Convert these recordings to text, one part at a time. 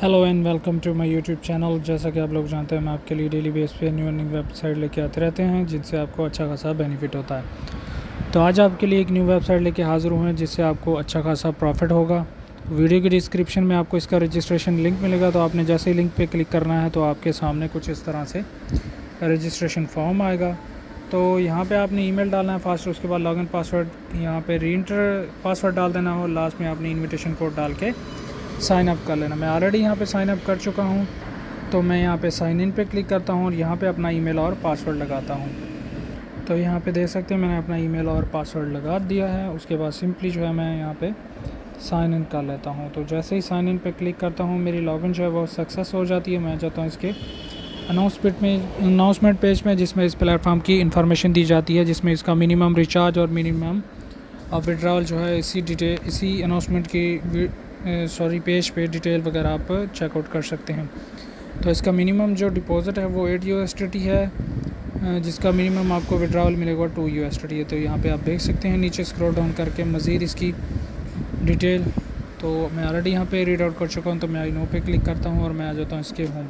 Hello and welcome to my YouTube channel. जैसा कि आप लोग जानते हैं, मैं आपके लिए डेली बेस पे न्यू अर्निंग वेबसाइट लेके आते रहते हैं जिनसे आपको अच्छा खासा बेनिफिट होता है। तो आज आपके लिए एक न्यू वेबसाइट लेके हाज़िर हुए हैं जिससे आपको अच्छा खासा प्रॉफिट होगा। वीडियो की डिस्क्रिप्शन में आपको इसका रजिस्ट्रेशन लिंक मिलेगा, तो आपने जैसे ही लिंक पे क्लिक करना है तो आपके सामने कुछ इस तरह से रजिस्ट्रेशन फॉर्म आएगा। तो यहाँ पे आपने ईमेल डालना है फर्स्ट, उसके बाद लॉगिन पासवर्ड यहाँ पे रीएंटर पासवर्ड डाल देना हो, लास्ट में आपने इन्विटेशन कोड डाल के साइन अप कर लेना। मैं ऑलरेडी यहाँ पे साइन अप कर चुका हूँ, तो मैं यहाँ पे साइन इन पे क्लिक करता हूँ और यहाँ पे अपना ईमेल और पासवर्ड लगाता हूँ। तो यहाँ पे देख सकते हैं मैंने अपना ईमेल और पासवर्ड लगा दिया है। उसके बाद सिंपली जो है मैं यहाँ पे साइन इन कर लेता हूँ। तो जैसे ही साइन इन पे क्लिक करता हूँ मेरी लॉगिन जो है वो सक्सेस हो जाती है। मैं जाता हूँ इसके अनाउंसमेंट पेज में, जिसमें इस प्लेटफॉर्म की इन्फॉर्मेशन दी जाती है, जिसमें इसका मिनिमम रिचार्ज और मिनिमम विड्रॉल जो है इसी अनाउंसमेंट की पेज पे डिटेल वगैरह आप चेकआउट कर सकते हैं। तो इसका मिनिमम जो डिपॉज़िट है वो 8 USDT है, जिसका मिनिमम आपको विड्रॉल मिलेगा 2 USDT है। तो यहाँ पे आप देख सकते हैं नीचे स्क्रॉल डाउन करके मज़ीद इसकी डिटेल। तो मैं ऑलरेडी यहाँ पे रीड आउट कर चुका हूँ, तो मैं आई नो पे क्लिक करता हूँ और मैं आ जाता हूँ इसके होम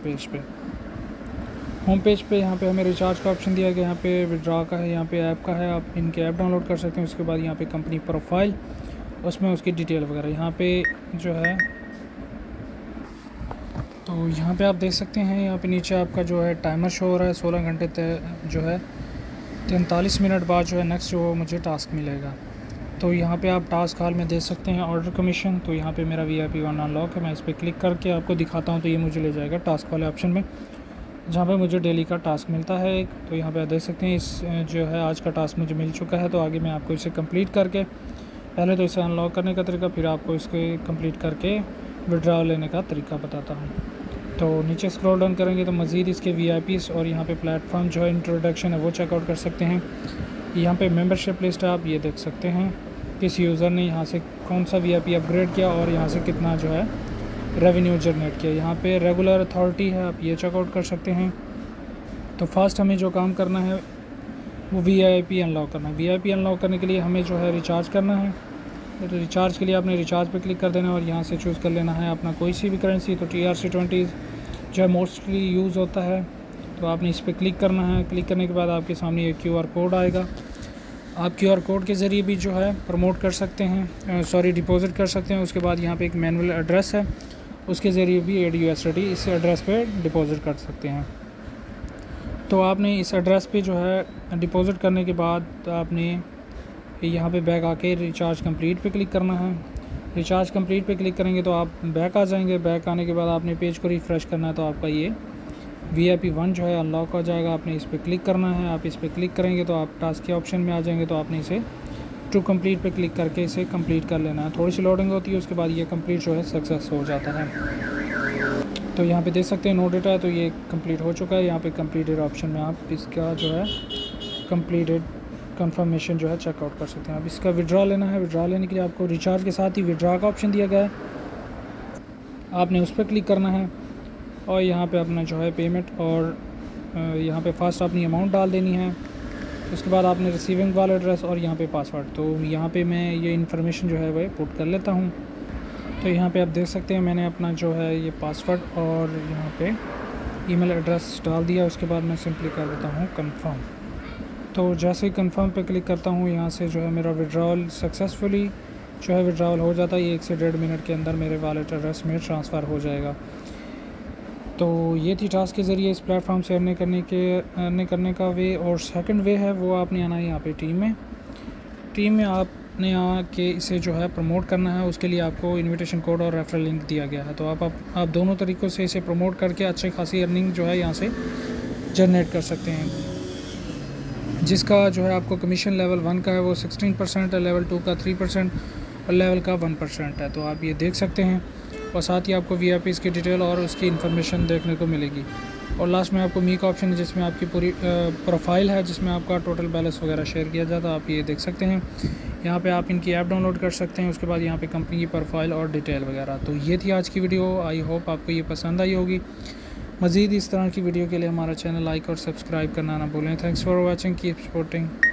पेज पे। यहाँ पे हमें रिचार्ज का ऑप्शन दिया गया, यहाँ पे विड्रॉ का है, यहाँ पे ऐप का है, आप इनके ऐप डाउनलोड कर सकते हैं। उसके बाद यहाँ पे कंपनी प्रोफाइल, उसमें उसकी डिटेल वगैरह यहाँ पे जो है। तो यहाँ पे आप देख सकते हैं, यहाँ पे नीचे आपका जो है टाइमर शो हो रहा है 16 घंटे जो है 43 मिनट बाद जो है नेक्स्ट जो मुझे टास्क मिलेगा। तो यहाँ पे आप टास्क हाल में देख सकते हैं ऑर्डर कमीशन। तो यहाँ पे मेरा VIP 1 अनलॉक है, मैं इस पर क्लिक करके आपको दिखाता हूँ। तो ये मुझे ले जाएगा टास्क वाले ऑप्शन में, जहाँ पे मुझे डेली का टास्क मिलता है एक। तो यहाँ पे आप देख सकते हैं इस जो है आज का टास्क मुझे मिल चुका है। तो आगे मैं आपको इसे कंप्लीट करके, पहले तो इसे अनलॉक करने का तरीका, फिर आपको इसके कंप्लीट करके विड्रॉल लेने का तरीका बताता हूँ। तो नीचे स्क्रॉल डाउन करेंगे तो मज़ीद इसके VIPs और यहाँ पे प्लेटफॉर्म जो है इंट्रोडक्शन है वो चेकआउट कर सकते हैं। यहाँ पे मेंबरशिप लिस्ट है, आप ये देख सकते हैं किस यूज़र ने यहाँ से कौन सा VIP अपग्रेड किया और यहाँ से कितना जो है रेवेन्यू जनरेट किया। यहाँ पे रेगुलर अथॉरिटी है, आप ये चेकआउट कर सकते हैं। तो फर्स्ट हमें जो काम करना है वो VIP अनलॉक करना है। VIP अनलॉक करने के लिए हमें जो है रिचार्ज करना है। तो रिचार्ज के लिए आपने रिचार्ज पे क्लिक कर देना है और यहाँ से चूज़ कर लेना है अपना कोई सी भी करेंसी। तो TRC20 जो है मोस्टली यूज़ होता है, तो आपने इस पर क्लिक करना है। क्लिक करने के बाद आपके सामने एक QR कोड आएगा। आप QR कोड के ज़रिए भी जो है प्रमोट कर सकते हैं, डिपॉज़िट कर सकते हैं। उसके बाद यहाँ पे एक मैनुअल एड्रेस है, उसके ज़रिए भी 8 USDT इस एड्रेस पे डिपॉज़िट कर सकते हैं। तो आपने इस एड्रेस पे जो है डिपॉज़िट करने के बाद आपने यहाँ पे बैक आके रिचार्ज कंप्लीट पे क्लिक करना है। रिचार्ज कंप्लीट पे क्लिक करेंगे तो आप बैक आ जाएंगे। बैक आने के बाद आपने पेज को रिफ़्रेश करना है, तो आपका ये VIP 1 जो है अनलॉक हो जाएगा। आपने इस पर क्लिक करना है। आप इस पर क्लिक करेंगे तो आप टास्क के ऑप्शन में आ जाएंगे। तो आपने इसे टू कंप्लीट पे क्लिक करके इसे कंप्लीट कर लेना है। थोड़ी सी लोडिंग होती है, उसके बाद ये कंप्लीट जो है सक्सेस हो जाता है। तो यहाँ पे देख सकते हैं नो डेटा है, तो ये कंप्लीट हो चुका है। यहाँ पे कंप्लीटेड ऑप्शन में आप इसका जो है कंप्लीटेड कंफर्मेशन जो है चेकआउट कर सकते हैं। अब इसका विड्रॉ लेना है। विड्रॉ लेने के लिए आपको रिचार्ज के साथ ही विड्रॉ का ऑप्शन दिया गया है, आपने उस पर क्लिक करना है और यहाँ पे अपना जो है पेमेंट और यहाँ पे फर्स्ट अपनी अमाउंट डाल देनी है। उसके बाद आपने रिसीविंग वाला एड्रेस और यहाँ पे पासवर्ड। तो यहाँ पे मैं ये इन्फॉर्मेशन जो है वह पुट कर लेता हूँ। तो यहाँ पे आप देख सकते हैं मैंने अपना जो है ये पासवर्ड और यहाँ पे ईमेल एड्रेस डाल दिया। उसके बाद मैं सिंपली कर देता हूँ कंफर्म। तो जैसे ही कंफर्म पे क्लिक करता हूँ, यहाँ से जो है मेरा विड्रॉल सक्सेसफुली जो है विड्रॉल हो जाता है। ये 1 से 1.5 मिनट के अंदर मेरे वॉलेट एड्रेस में ट्रांसफ़र हो जाएगा। तो ये थी टास्क के ज़रिए इस प्लेटफॉर्म से अर्निंग करने का वे। और सेकंड वे है वो आपने आना है यहाँ पे टीम में आपने आके इसे जो है प्रमोट करना है। उसके लिए आपको इनविटेशन कोड और रेफरल लिंक दिया गया है। तो आप दोनों तरीक़ों से इसे प्रमोट करके अच्छी खासी अर्निंग जो है यहाँ से जनरेट कर सकते हैं। जिसका जो है आपको कमीशन लेवल 1 का है वो 16% है, लेवल 2 का 3% और लेवल का 1% है। तो आप ये देख सकते हैं और साथ ही आपको VIPs की डिटेल और उसकी इन्फॉर्मेशन देखने को मिलेगी। और लास्ट में आपको मी का ऑप्शन है, जिसमें आपकी पूरी प्रोफाइल है, जिसमें आपका टोटल बैलेंस वगैरह शेयर किया जाता है। आप ये देख सकते हैं। यहाँ पे आप इनकी ऐप डाउनलोड कर सकते हैं। उसके बाद यहाँ पे कंपनी की प्रोफाइल और डिटेल वगैरह। तो ये थी आज की वीडियो। आई होप आपको ये पसंद आई होगी। मज़ीद इस तरह की वीडियो के लिए हमारा चैनल लाइक और सब्सक्राइब करना ना भूलें। Thanks for watching, keep supporting.